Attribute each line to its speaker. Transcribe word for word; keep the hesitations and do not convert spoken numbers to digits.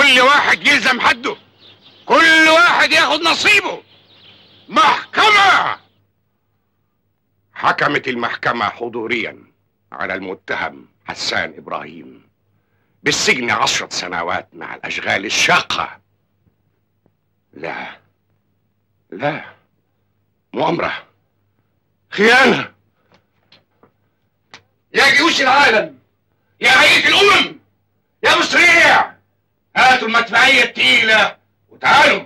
Speaker 1: كل واحد يلزم حده، كل واحد ياخد نصيبه. محكمة. حكمت المحكمة حضوريا على المتهم حسان إبراهيم بالسجن عشرة سنوات مع الأشغال الشاقة. لا لا، مؤامرة، خيانة. يا جيوش العالم، يا هيئة الأمم، يا مصرية، هاتوا المدفعية التقيلة وتعالوا.